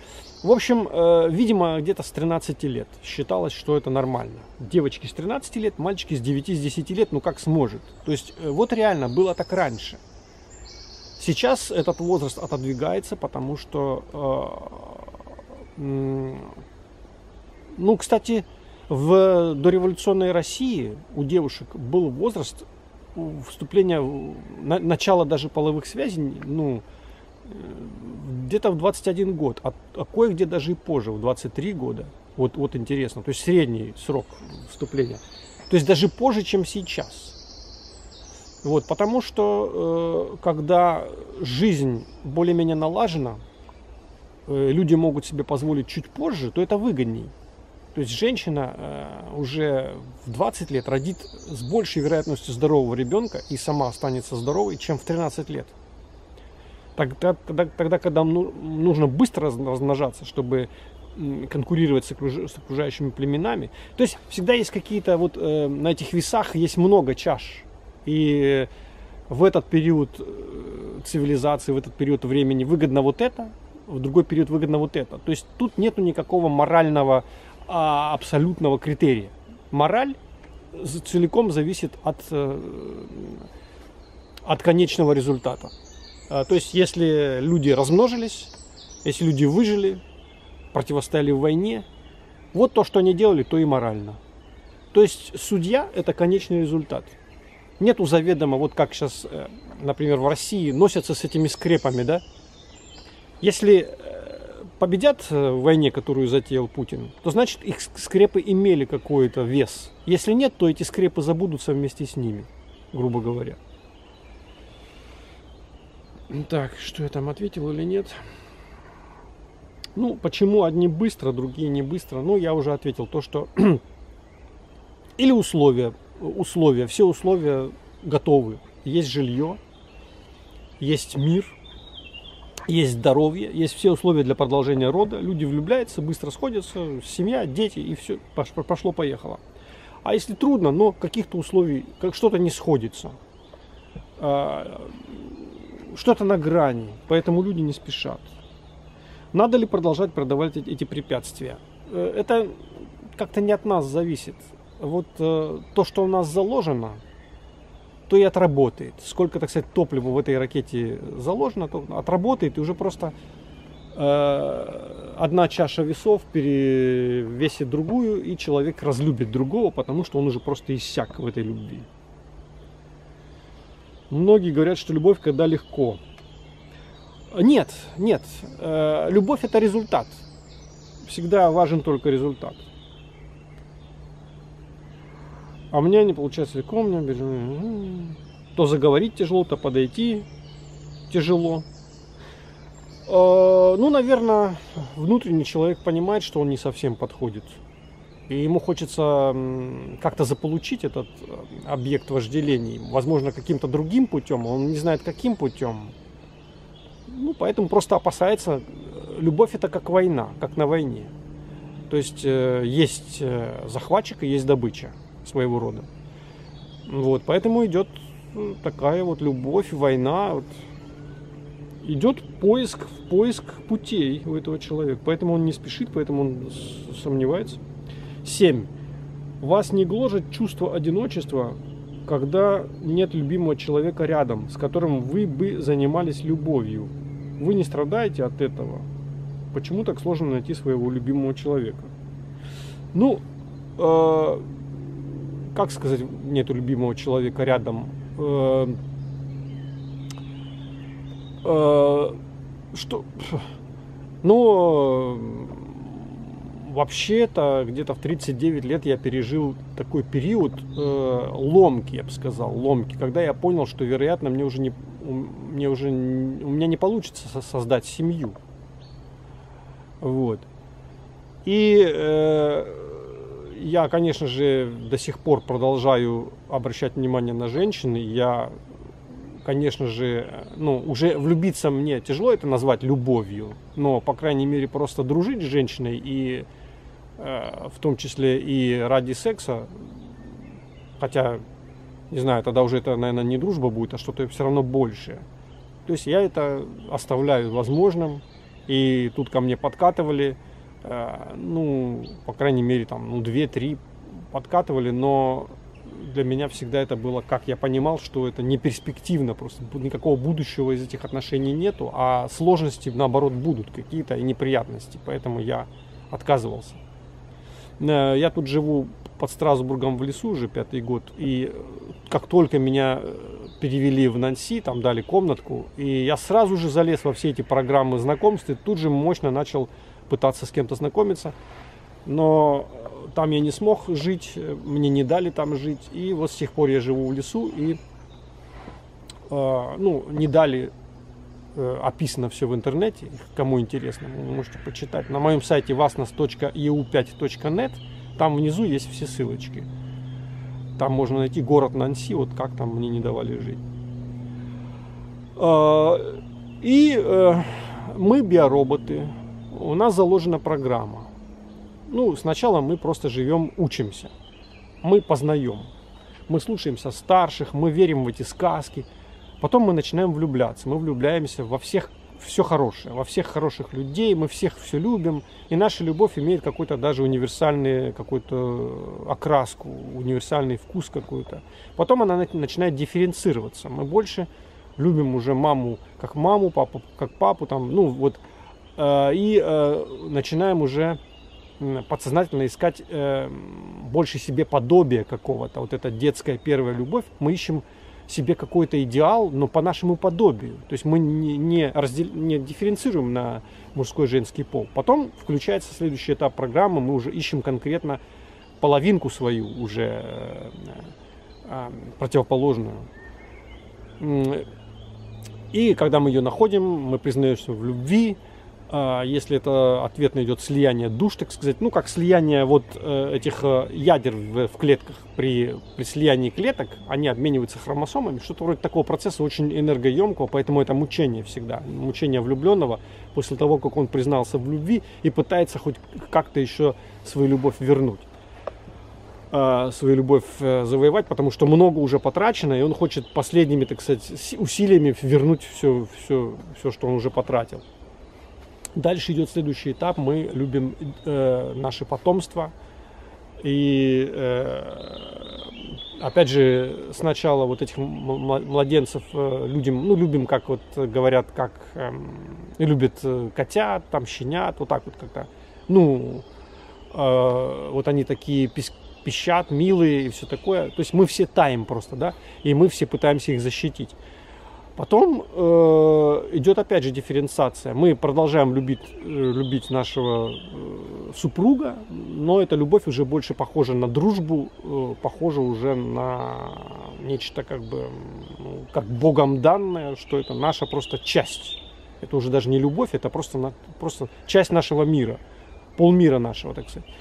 В общем, э, видимо, где-то с тринадцати лет считалось, что это нормально. Девочки с тринадцати лет, мальчики с девяти, с десяти лет, ну как сможет. То есть э, вот реально было так раньше. Сейчас этот возраст отодвигается, потому что, э, э, ну, кстати, в дореволюционной России у девушек был возраст вступления, на, начала даже половых связей, ну, где-то в двадцать один год, а, а кое-где даже и позже, в двадцать три года. Вот, вот интересно, то есть средний срок вступления. То есть даже позже, чем сейчас. Вот, потому что э, когда жизнь более-менее налажена, э, люди могут себе позволить чуть позже, то это выгодней. То есть женщина э, уже в двадцать лет родит с большей вероятностью здорового ребенка и сама останется здоровой, чем в тринадцать лет. Тогда, тогда, тогда когда нужно быстро размножаться, чтобы конкурировать с, окруж... с окружающими племенами. То есть всегда есть какие-то вот э, на этих весах есть много чаш. И в этот период цивилизации, в этот период времени выгодно вот это, в другой период выгодно вот это. То есть тут нету никакого морального а, абсолютного критерия. Мораль целиком зависит от, от конечного результата. То есть если люди размножились, если люди выжили, противостояли в войне, вот то, что они делали, то и морально. То есть судья – это конечный результат. Нету заведомо, вот как сейчас, например, в России носятся с этими скрепами, да? Если победят в войне, которую затеял Путин, то значит их скрепы имели какой-то вес. Если нет, то эти скрепы забудутся вместе с ними, грубо говоря. Так, что я там ответил или нет? Ну, почему одни быстро, другие не быстро? Ну, я уже ответил то, что... Или условия. Условия. Все условия готовы. Есть жилье, есть мир, есть здоровье, есть все условия для продолжения рода. Люди влюбляются, быстро сходятся, семья, дети, и все, пошло-поехало. А если трудно, но каких-то условий, как что-то не сходится, что-то на грани, поэтому люди не спешат. Надо ли продолжать продавать эти препятствия? Это как-то не от нас зависит. Вот то, что у нас заложено, то и отработает. Сколько, так сказать, топлива в этой ракете заложено, то отработает, и уже просто э, одна чаша весов перевесит другую, и человек разлюбит другого, потому что он уже просто иссяк в этой любви. Многие говорят, что любовь когда легко. Нет, нет. Э, любовь это результат. Всегда важен только результат. А у меня не получается легко, у меня то заговорить тяжело, то подойти тяжело. Э, ну, наверное, внутренний человек понимает, что он не совсем подходит. И ему хочется как-то заполучить этот объект вожделений. Возможно, каким-то другим путем, он не знает, каким путем. Ну, поэтому просто опасается. Любовь это как война, как на войне. То есть э, есть э, захватчик и есть добыча своего рода. Вот, поэтому идет такая вот любовь, война. Вот. Идет поиск, поиск путей у этого человека. Поэтому он не спешит, поэтому он сомневается. семь. Вас не гложет чувство одиночества, когда нет любимого человека рядом, с которым вы бы занимались любовью. Вы не страдаете от этого. Почему так сложно найти своего любимого человека? Ну, э, как сказать, нету любимого человека рядом? Э, э, что? Ну, вообще-то, где-то в тридцать девять лет я пережил такой период э, ломки, я бы сказал, ломки, когда я понял, что, вероятно, мне уже не, мне уже, у меня не получится создать семью. Вот. И э, я, конечно же, до сих пор продолжаю обращать внимание на женщин. Я, конечно же, ну, уже влюбиться мне тяжело это назвать любовью, но, по крайней мере, просто дружить с женщиной, и э, в том числе и ради секса, хотя, не знаю, тогда уже это, наверное, не дружба будет, а что-то все равно большее. То есть я это оставляю возможным. И тут ко мне подкатывали, э, ну, по крайней мере, там, ну, две-три подкатывали, но для меня всегда это было, как я понимал, что это не перспективно, просто никакого будущего из этих отношений нету, а сложности, наоборот, будут какие-то и неприятности, поэтому я отказывался. Я тут живу под Страсбургом в лесу уже пятый год, и как только меня перевели в Нанси, там дали комнатку, и я сразу же залез во все эти программы знакомств, и тут же мощно начал пытаться с кем-то знакомиться, но там я не смог жить, мне не дали там жить, и вот с тех пор я живу в лесу, и э, ну, не дали, э, описано все в интернете, кому интересно, вы можете почитать. На моем сайте васнас точка и ю пять точка нет, там внизу есть все ссылочки. Там можно найти город Нанси, вот как там мне не давали жить. Э, и э, мы биороботы, у нас заложена программа. Ну, сначала мы просто живем, учимся. Мы познаем. Мы слушаемся старших, мы верим в эти сказки. Потом мы начинаем влюбляться. Мы влюбляемся во всех, все хорошее, во всех хороших людей. Мы всех все любим. И наша любовь имеет какой-то даже универсальный, какую-то окраску, универсальный вкус какой-то. Потом она начинает дифференцироваться. Мы больше любим уже маму как маму, папу как папу. Там, ну, вот, э, и э, начинаем уже подсознательно искать э, больше себе подобия какого-то. Вот эта детская первая любовь. Мы ищем себе какой-то идеал, но по нашему подобию. То есть мы не, не, раздел... не дифференцируем на мужской и женский пол. Потом включается следующий этап программы. Мы уже ищем конкретно половинку свою, уже э, э, противоположную. И когда мы ее находим, мы признаемся в любви. Если это ответно идет слияние душ, так сказать, ну как слияние вот э, этих э, ядер в, в клетках, при, при слиянии клеток, они обмениваются хромосомами, что-то вроде такого процесса очень энергоемкого, поэтому это мучение всегда, мучение влюбленного после того, как он признался в любви и пытается хоть как-то еще свою любовь вернуть, э, свою любовь э, завоевать, потому что много уже потрачено, и он хочет последними, так сказать, усилиями вернуть все, все, все, что он уже потратил. Дальше идет следующий этап. Мы любим э, наше потомство. И э, опять же, сначала вот этих младенцев э, людям, ну, любим, как вот говорят, как э, любят котят, там, щенят, вот так вот как-то. Ну, э, вот они такие пищат, милые и все такое. То есть мы все таим просто, да, и мы все пытаемся их защитить. Потом э, идет опять же дифференциация. Мы продолжаем любить, э, любить нашего э, супруга, но эта любовь уже больше похожа на дружбу, э, похожа уже на нечто как бы, ну, как Богом данное, что это наша просто часть. Это уже даже не любовь, это просто, на, просто часть нашего мира, полмира нашего, так сказать.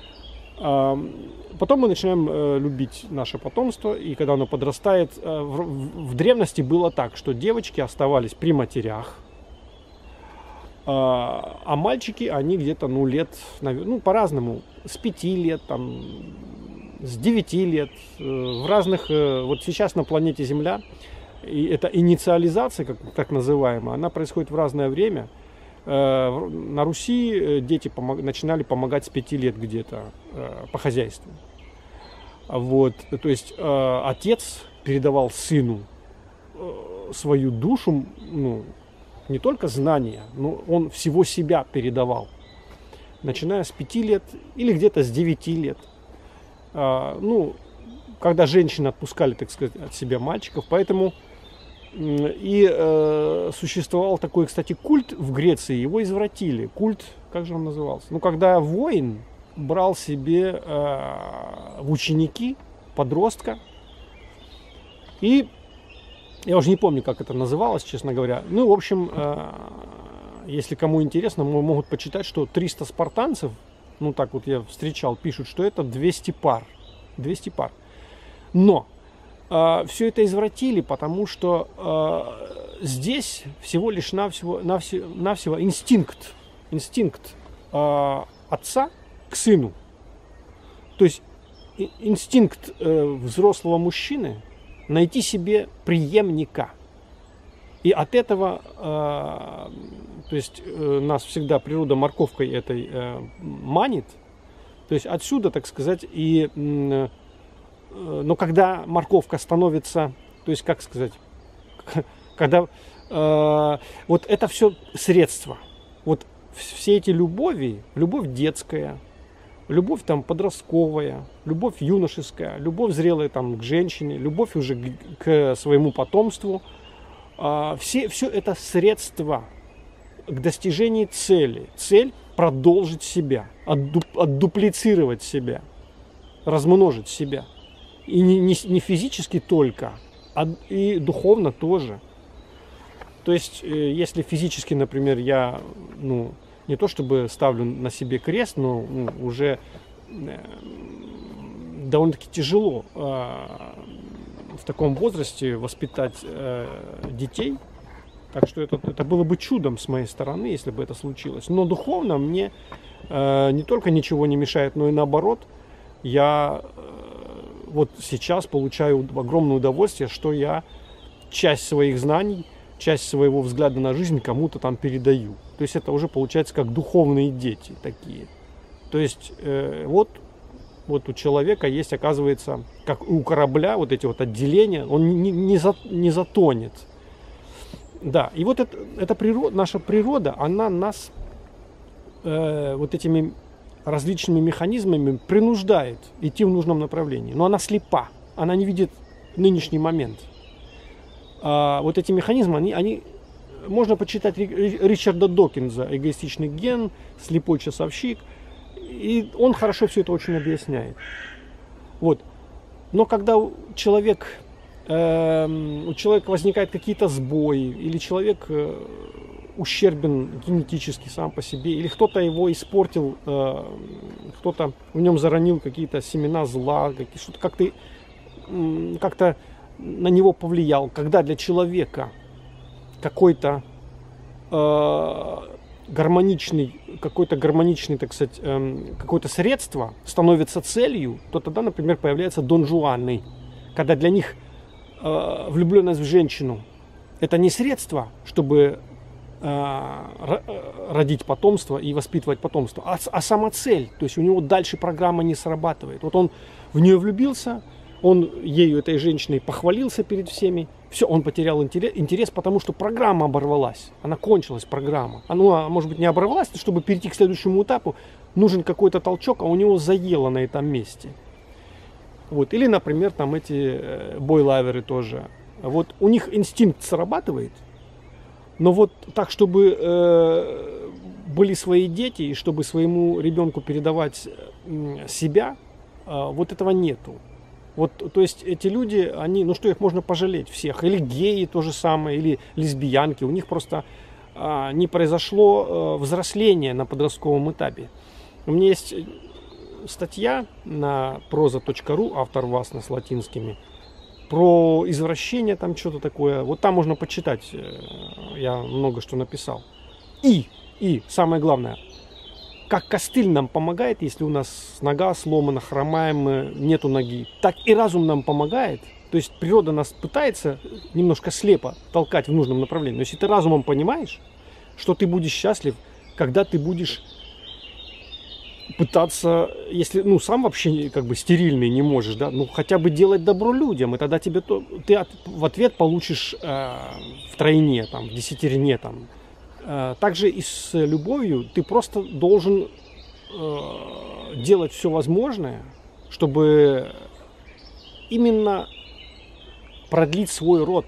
Потом мы начинаем э, любить наше потомство, и когда оно подрастает, э, в, в древности было так, что девочки оставались при матерях, э, а мальчики, они где-то, ну, лет, ну, по-разному, с пяти лет, там, с девяти лет, э, в разных, э, вот сейчас на планете Земля, и эта инициализация, как, так называемая, она происходит в разное время. На Руси дети помог, начинали помогать с пяти лет где-то э, по хозяйству. Вот, то есть э, отец передавал сыну э, свою душу, ну, не только знания, но он всего себя передавал, начиная с пяти лет или где-то с девяти лет. Э, ну, когда женщины отпускали, так сказать, от себя мальчиков, поэтому и э, существовал такой, кстати, культ в Греции, его извратили. Культ, как же он назывался? Ну, когда воин брал себе э, в ученики подростка, и я уже не помню, как это называлось, честно говоря. Ну, в общем, э, если кому интересно, могут почитать, что триста спартанцев, ну, так вот я встречал, пишут, что это двести пар. двести пар. Но все это извратили, потому что э, здесь всего лишь навсего, навсего, навсего инстинкт, инстинкт э, отца к сыну. То есть инстинкт э, взрослого мужчины найти себе преемника. И от этого э, То есть э, нас всегда природа морковкой этой э, манит. То есть отсюда, так сказать, и... Э, э, но когда морковка становится, то есть, как сказать, когда... Э, вот это все средства. Вот все эти любови, любовь детская, любовь там подростковая, любовь юношеская, любовь зрелая там к женщине, любовь уже к, к своему потомству, э, все, все это средства к достижению цели. Цель продолжить себя, отду, отдуплицировать себя, размножить себя. И не, не, не физически только, а и духовно тоже. То есть, если физически, например, я, ну, не то чтобы ставлю на себе крест, но ну, уже э, довольно-таки тяжело э, в таком возрасте воспитать э, детей. Так что это, это было бы чудом с моей стороны, если бы это случилось. Но духовно мне э, не только ничего не мешает, но и наоборот. Я э, вот сейчас получаю огромное удовольствие, что я часть своих знаний, часть своего взгляда на жизнь кому-то там передаю. То есть это уже получается как духовные дети такие. То есть э, вот, вот у человека есть, оказывается, как у корабля, вот эти вот отделения, он не, не, за, не затонет. Да, и вот это, это природа, наша природа, она нас э, вот этими различными механизмами принуждает идти в нужном направлении. Но она слепа, она не видит нынешний момент. А вот эти механизмы, они, они можно почитать Ричарда Докинза «Эгоистичный ген», «Слепой часовщик», и он хорошо все это очень объясняет. Вот. Но когда человек, э, у человека возникают какие-то сбои, или человек э, ущербен генетически сам по себе, или кто-то его испортил, э, кто-то в нем заронил какие-то семена зла, что-то как-то, э, как-то на него повлиял, когда для человека какой-то э, гармоничный, какой-то гармоничный, так сказать, э, какое-то средство становится целью, то тогда, например, появляются Дон Жуаны, когда для них э, влюбленность в женщину это не средство, чтобы э, родить потомство и воспитывать потомство, а, а сама цель. То есть у него дальше программа не срабатывает. Вот он в нее влюбился, он ею, этой женщиной, похвалился перед всеми. Все, он потерял интерес, интерес, потому что программа оборвалась. Она кончилась, программа. Она, может быть, не оборвалась, но чтобы перейти к следующему этапу, нужен какой-то толчок, а у него заело на этом месте. Вот. Или, например, там эти э, бойлайверы тоже. Вот у них инстинкт срабатывает, но вот так, чтобы э, были свои дети, и чтобы своему ребенку передавать э, себя, э, вот этого нету. Вот, то есть эти люди, они, ну что, их можно пожалеть всех, или геи то же самое, или лесбиянки, у них просто а, не произошло а, взросление на подростковом этапе. У меня есть статья на проза точка ру, автор Васна с латинскими, про извращение, там что-то такое, вот там можно почитать, я много что написал. И, и, самое главное, как костыль нам помогает, если у нас нога сломана, хромаем, нету ноги, так и разум нам помогает. То есть природа нас пытается немножко слепо толкать в нужном направлении. Но если ты разумом понимаешь, что ты будешь счастлив, когда ты будешь пытаться, если ну сам вообще как бы стерильный не можешь, да, ну хотя бы делать добро людям, и тогда тебе то, ты от, в ответ получишь э, втройне, там, в десятерне, там. Также и с любовью ты просто должен э, делать все возможное, чтобы именно продлить свой род,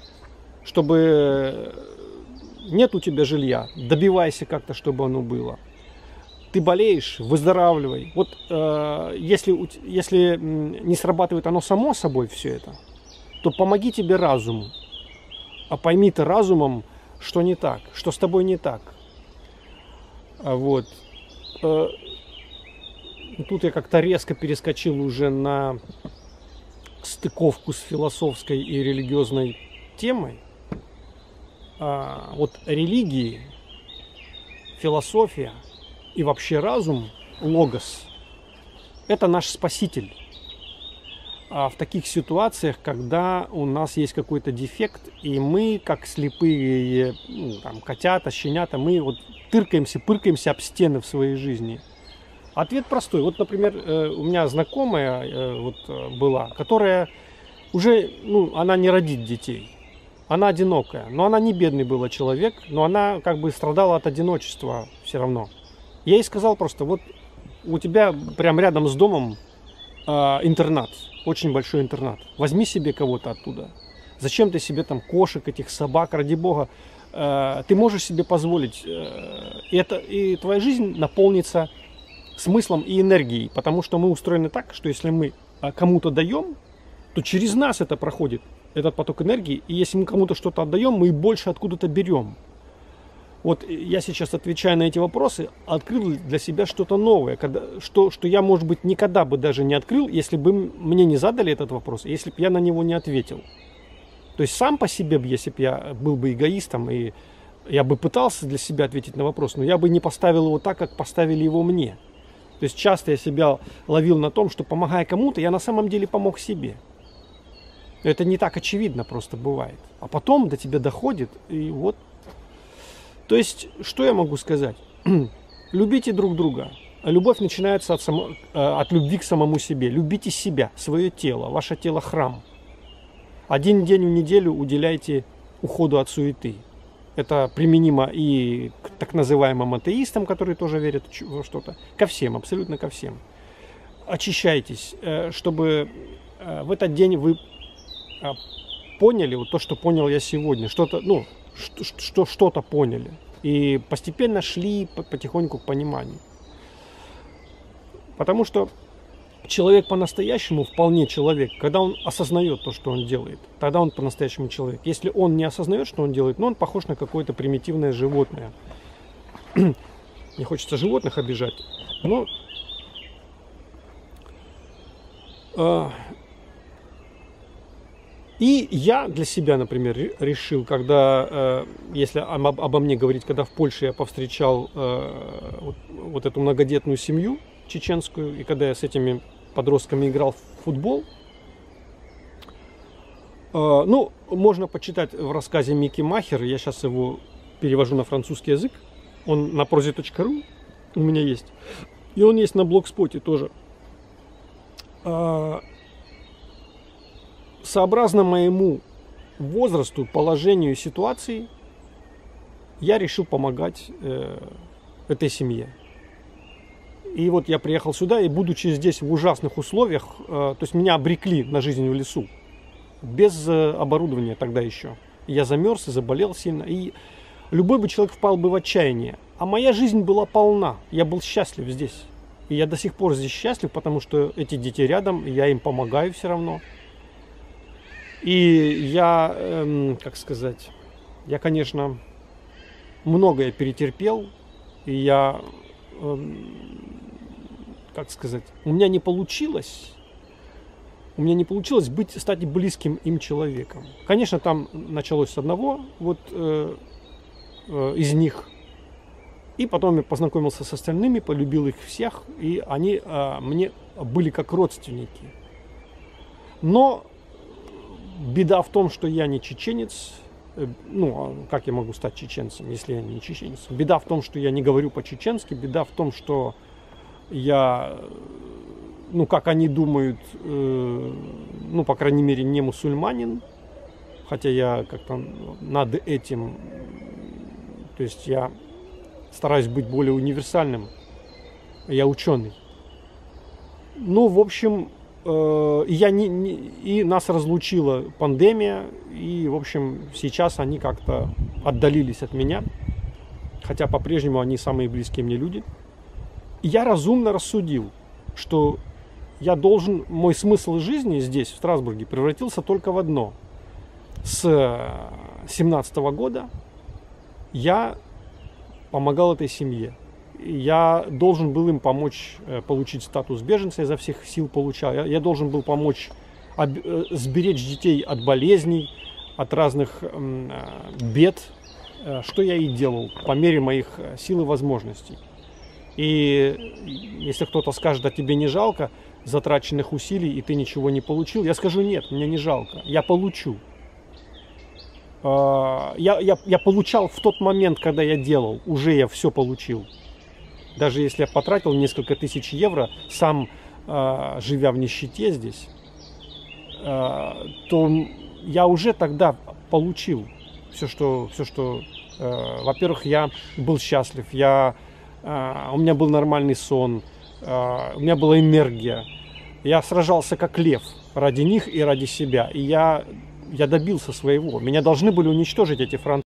чтобы нет у тебя жилья, добивайся как-то, чтобы оно было. Ты болеешь, выздоравливай. Вот э, если, если не срабатывает оно само собой все это, то помоги тебе разуму, а пойми ты разумом, что не так, что с тобой не так. Вот. Тут я как-то резко перескочил уже на стыковку с философской и религиозной темой. Вот религии, философия и вообще разум, логос, это наш спаситель. а, в таких ситуациях, когда у нас есть какой-то дефект, и мы, как слепые, ну, там, котята, щенята, мы вот тыркаемся, пыркаемся об стены в своей жизни. Ответ простой. Вот, например, у меня знакомая вот была, которая уже, ну, она не родит детей. Она одинокая. Но она не бедный был человек, но она как бы страдала от одиночества все равно. Я ей сказал просто, вот у тебя прям рядом с домом э, интернат, очень большой интернат. Возьми себе кого-то оттуда. Зачем ты себе там кошек, этих собак, ради бога? Э, ты можешь себе позволить. Э, и, это, и твоя жизнь наполнится смыслом и энергией, потому что мы устроены так, что если мы кому-то даем, то через нас это проходит, этот поток энергии, и если мы кому-то что-то отдаем, мы больше откуда-то берем. Вот я сейчас, отвечая на эти вопросы, открыл для себя что-то новое, когда, что, что я, может быть, никогда бы даже не открыл, если бы мне не задали этот вопрос, если бы я на него не ответил. То есть сам по себе, если бы я был бы эгоистом, и я бы пытался для себя ответить на вопрос, но я бы не поставил его так, как поставили его мне. То есть часто я себя ловил на том, что, помогая кому-то, я на самом деле помог себе. Это не так очевидно просто бывает. А потом до тебя доходит, и вот. То есть, что я могу сказать? Любите друг друга. Любовь начинается от, само... от любви к самому себе. Любите себя, свое тело. Ваше тело – храм. Один день в неделю уделяйте уходу от суеты. Это применимо и к так называемым атеистам, которые тоже верят во что-то. Ко всем, абсолютно ко всем. Очищайтесь, чтобы в этот день вы поняли вот то, что понял я сегодня. Что-то, ну, что, что-то поняли. И постепенно шли потихоньку к пониманию. Потому что человек по-настоящему вполне человек, когда он осознает то, что он делает. Тогда он по-настоящему человек. Если он не осознает, что он делает, но он похож на какое-то примитивное животное. Не хочется животных обижать, но э, и я для себя, например, решил, когда, э, если об, обо мне говорить, когда в Польше я повстречал э, вот, вот эту многодетную семью чеченскую, и когда я с этими подростками играл в футбол, э, ну, можно почитать в рассказе Микки Махер, я сейчас его перевожу на французский язык, он на прозе точка ру у меня есть, и он есть на блогспоте тоже. Э, сообразно моему возрасту, положению, ситуации, я решил помогать э, этой семье. И вот я приехал сюда, и будучи здесь в ужасных условиях, э, то есть меня обрекли на жизнь в лесу, без э, оборудования тогда еще. Я замерз и заболел сильно, и любой бы человек впал бы в отчаяние. А моя жизнь была полна, я был счастлив здесь. И я до сих пор здесь счастлив, потому что эти дети рядом, и я им помогаю все равно. И я, эм, как сказать, я, конечно, многое перетерпел, и я, эм, как сказать, у меня не получилось, у меня не получилось быть, стать близким им человеком. Конечно, там началось с одного вот э, э, из них, и потом я познакомился с остальными, полюбил их всех, и они э, мне были как родственники. Но беда в том, что я не чеченец. Ну, как я могу стать чеченцем, если я не чеченец? Беда в том, что я не говорю по-чеченски. Беда в том, что я, ну, как они думают, э, ну, по крайней мере, не мусульманин. Хотя я как-то над этим, то есть я стараюсь быть более универсальным. Я ученый. Ну, в общем, Я не, не, и нас разлучила пандемия, и, в общем, сейчас они как-то отдалились от меня, хотя по-прежнему они самые близкие мне люди. И я разумно рассудил, что я должен, мой смысл жизни здесь, в Страсбурге, превратился только в одно. С семнадцатого года я помогал этой семье. Я должен был им помочь получить статус беженца, изо всех сил получал. Я, я должен был помочь об, сберечь детей от болезней, от разных э, бед, э, что я и делал по мере моих сил и возможностей. И если кто-то скажет, а тебе не жалко, затраченных усилий, и ты ничего не получил? Я скажу: нет, мне не жалко, я получу. Я, я, я получал в тот момент, когда я делал, уже я все получил. Даже если я потратил несколько тысяч евро, сам живя в нищете здесь, то я уже тогда получил все, что, все, что во-первых, я был счастлив, я, у меня был нормальный сон, у меня была энергия, я сражался как лев ради них и ради себя, и я, я добился своего. Меня должны были уничтожить эти французы.